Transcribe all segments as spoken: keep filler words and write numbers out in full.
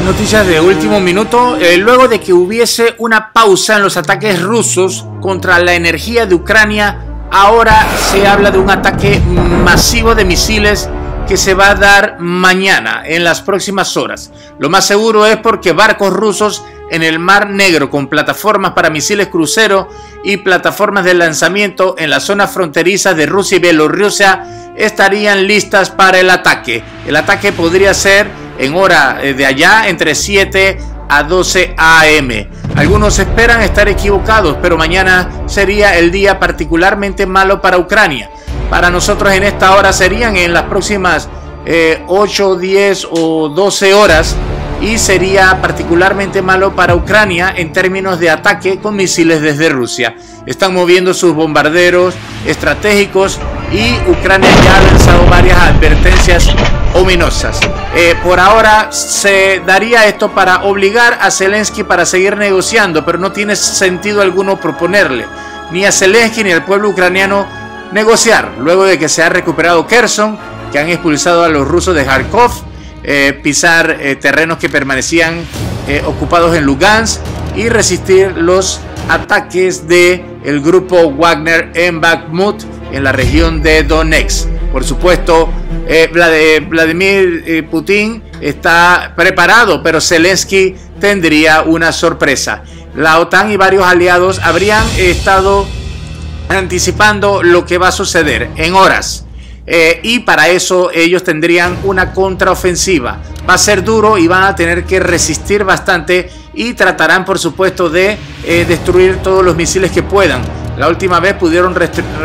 Noticias de último minuto. Eh, luego de que hubiese una pausa en los ataques rusos contra la energía de Ucrania, ahora se habla de un ataque masivo de misiles que se va a dar mañana, en las próximas horas. Lo más seguro es porque barcos rusos en el Mar Negro con plataformas para misiles crucero y plataformas de lanzamiento en las zonas fronterizas de Rusia y Bielorrusia estarían listas para el ataque. El ataque podría ser en hora de allá entre siete a doce a eme Algunos esperan estar equivocados, pero mañana sería el día particularmente malo para Ucrania. Para nosotros en esta hora serían en las próximas eh, ocho, diez o doce horas, y sería particularmente malo para Ucrania en términos de ataque con misiles desde Rusia. Están moviendo sus bombarderos estratégicos y Ucrania ya ha lanzado varias advertencias ominosas. Eh, por ahora se daría esto para obligar a Zelensky para seguir negociando, pero no tiene sentido alguno proponerle ni a Zelensky ni al pueblo ucraniano negociar luego de que se ha recuperado Kherson, que han expulsado a los rusos de Kharkov, eh, pisar eh, terrenos que permanecían eh, ocupados en Lugansk y resistir los ataques de el grupo Wagner en Bakhmut, en la región de Donetsk. Por supuesto, eh, Vladimir eh, Putin está preparado, pero Zelensky tendría una sorpresa. La OTAN y varios aliados habrían estado anticipando lo que va a suceder en horas, eh, y para eso ellos tendrían una contraofensiva. Va a ser duro y van a tener que resistir bastante, y tratarán por supuesto de eh, destruir todos los misiles que puedan. La última vez pudieron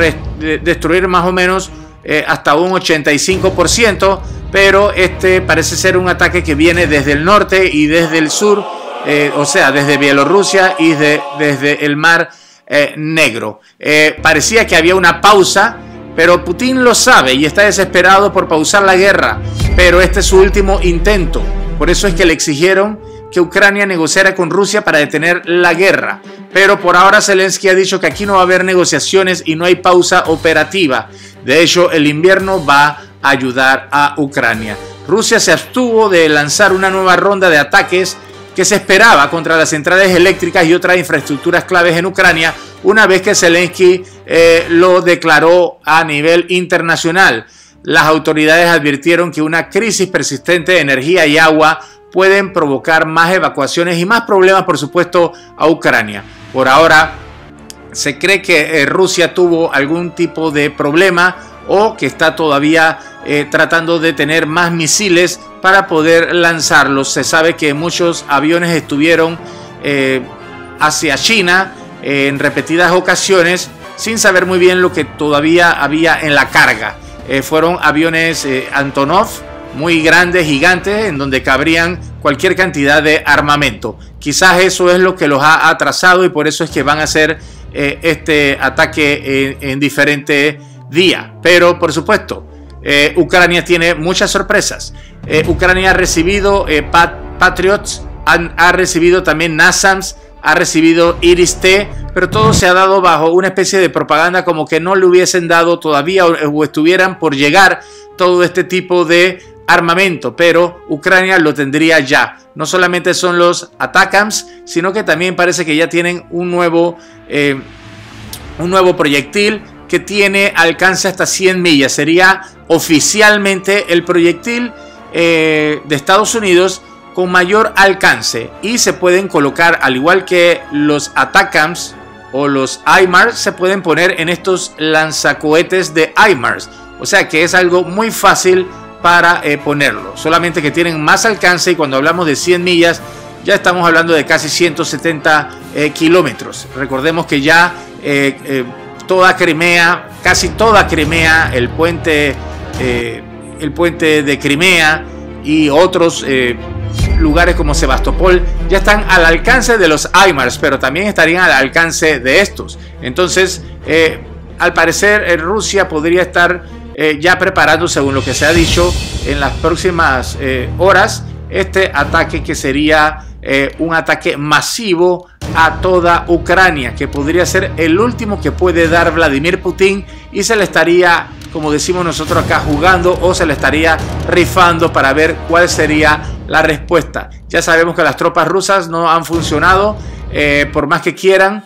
destruir más o menos eh, hasta un ochenta y cinco por ciento, pero este parece ser un ataque que viene desde el norte y desde el sur, eh, o sea desde Bielorrusia y de, desde el Mar Eh, Negro. Eh, parecía que había una pausa, pero Putin lo sabe y está desesperado por pausar la guerra, pero este es su último intento. Por eso es que le exigieron que Ucrania negociara con Rusia para detener la guerra, pero por ahora Zelensky ha dicho que aquí no va a haber negociaciones y no hay pausa operativa. De hecho, el invierno va a ayudar a Ucrania. Rusia se abstuvo de lanzar una nueva ronda de ataques que se esperaba contra las centrales eléctricas y otras infraestructuras claves en Ucrania, una vez que Zelensky eh, lo declaró a nivel internacional. Las autoridades advirtieron que una crisis persistente de energía y agua pueden provocar más evacuaciones y más problemas, por supuesto, a Ucrania. Por ahora, se cree que eh, Rusia tuvo algún tipo de problema o que está todavía eh, tratando de tener más misiles para poder lanzarlos. Se sabe que muchos aviones estuvieron eh, hacia China eh, en repetidas ocasiones sin saber muy bien lo que todavía había en la carga. Eh, fueron aviones eh, Antonov muy grandes, gigantes, en donde cabrían cualquier cantidad de armamento. Quizás eso es lo que los ha atrasado y por eso es que van a hacer eh, este ataque en, en diferentes días. Pero por supuesto, eh, Ucrania tiene muchas sorpresas. Eh, Ucrania ha recibido eh, Pat Patriots, han, ha recibido también NASAMS, ha recibido Iris-T, pero todo se ha dado bajo una especie de propaganda como que no le hubiesen dado todavía o, o estuvieran por llegar todo este tipo de armamento, pero Ucrania lo tendría ya. No solamente son los ATACMS, sino que también parece que ya tienen un nuevo, eh, un nuevo proyectil que tiene alcance hasta cien millas. Sería oficialmente el proyectil eh, de Estados Unidos con mayor alcance, y se pueden colocar, al igual que los ATACMS o los HIMARS, se pueden poner en estos lanzacohetes de HIMARS. O sea que es algo muy fácil para eh, ponerlo, solamente que tienen más alcance, y cuando hablamos de cien millas ya estamos hablando de casi ciento setenta eh, kilómetros. Recordemos que ya eh, eh, toda Crimea, casi toda Crimea, el puente, eh, el puente de Crimea y otros eh, lugares como Sebastopol ya están al alcance de los HIMARS, pero también estarían al alcance de estos. Entonces, eh, al parecer, eh, Rusia podría estar eh, ya preparando, según lo que se ha dicho, en las próximas eh, horas, este ataque que sería eh, un ataque masivo a toda Ucrania, que podría ser el último que puede dar Vladimir Putin, y se le estaría, como decimos nosotros acá, jugando, o se le estaría rifando para ver cuál sería la respuesta. Ya sabemos que las tropas rusas no han funcionado, eh, por más que quieran,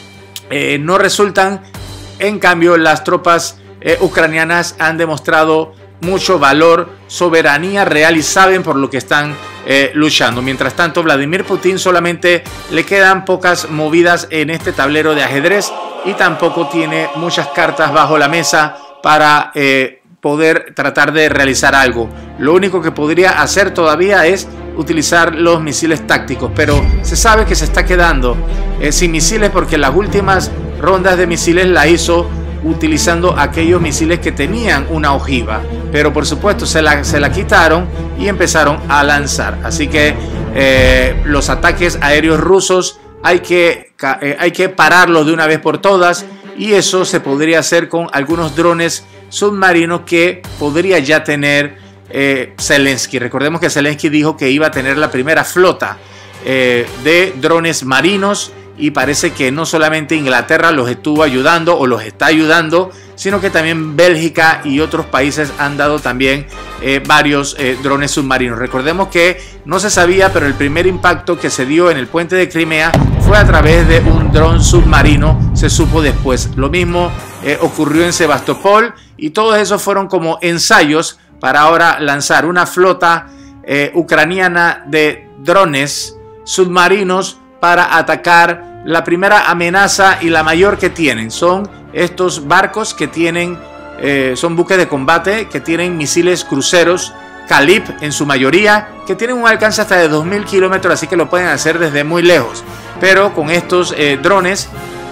eh, no resultan. En cambio, las tropas eh, ucranianas han demostrado mucho valor, soberanía real y saben por lo que están eh, luchando. Mientras tanto, Vladimir Putin solamente le quedan pocas movidas en este tablero de ajedrez y tampoco tiene muchas cartas bajo la mesa para eh, poder tratar de realizar algo. Lo único que podría hacer todavía es utilizar los misiles tácticos, pero se sabe que se está quedando eh, sin misiles porque las últimas rondas de misiles la hizo utilizando aquellos misiles que tenían una ojiva, pero por supuesto se la, se la quitaron y empezaron a lanzar. Así que eh, los ataques aéreos rusos hay que, eh, hay que pararlos de una vez por todas, y eso se podría hacer con algunos drones submarinos que podría ya tener eh, Zelensky. Recordemos que Zelensky dijo que iba a tener la primera flota eh, de drones marinos, y parece que no solamente Inglaterra los estuvo ayudando o los está ayudando, sino que también Bélgica y otros países han dado también eh, varios eh, drones submarinos. Recordemos que no se sabía, pero el primer impacto que se dio en el puente de Crimea fue a través de un dron submarino, se supo después. Lo mismo eh, ocurrió en Sebastopol, y todos esos fueron como ensayos para ahora lanzar una flota eh, ucraniana de drones submarinos para atacar la primera amenaza y la mayor que tienen. Son estos barcos que tienen, eh, son buques de combate que tienen misiles cruceros Kalib en su mayoría, que tienen un alcance hasta de dos mil kilómetros, así que lo pueden hacer desde muy lejos. Pero con estos eh, drones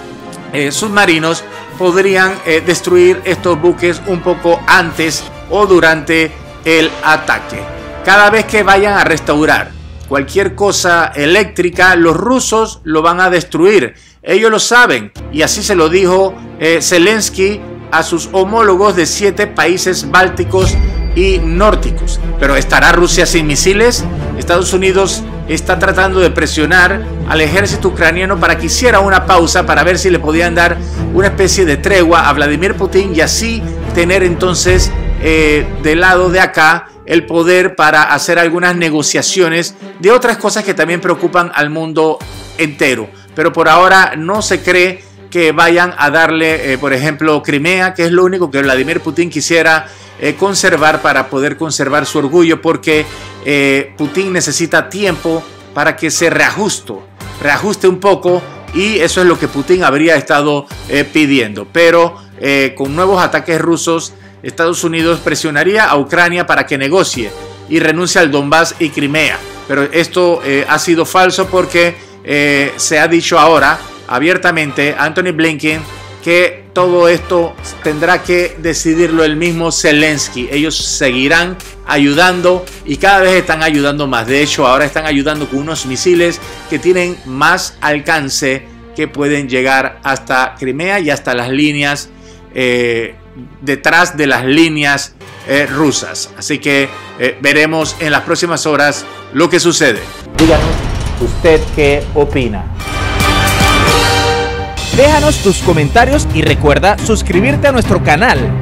eh, submarinos podrían eh, destruir estos buques un poco antes o durante el ataque. Cada vez que vayan a restaurar cualquier cosa eléctrica, los rusos lo van a destruir. Ellos lo saben, y así se lo dijo eh, Zelensky a sus homólogos de siete países bálticos y nórdicos. Pero ¿estará Rusia sin misiles? Estados Unidos está tratando de presionar al ejército ucraniano para que hiciera una pausa, para ver si le podían dar una especie de tregua a Vladimir Putin, y así tener entonces eh, del lado de acá el poder para hacer algunas negociaciones de otras cosas que también preocupan al mundo entero. Pero por ahora no se cree que vayan a darle, eh, por ejemplo, Crimea, que es lo único que Vladimir Putin quisiera eh, conservar para poder conservar su orgullo, porque eh, Putin necesita tiempo para que se reajuste, reajuste un poco, y eso es lo que Putin habría estado eh, pidiendo. Pero eh, con nuevos ataques rusos, Estados Unidos presionaría a Ucrania para que negocie y renuncie al Donbass y Crimea. Pero esto eh, ha sido falso, porque eh, se ha dicho ahora abiertamente Anthony Blinken que todo esto tendrá que decidirlo el mismo Zelensky. Ellos seguirán ayudando y cada vez están ayudando más. De hecho, ahora están ayudando con unos misiles que tienen más alcance, que pueden llegar hasta Crimea y hasta las líneas eh, detrás de las líneas eh, rusas. Así que eh, veremos en las próximas horas lo que sucede. Díganos usted qué opina. Déjanos tus comentarios y recuerda suscribirte a nuestro canal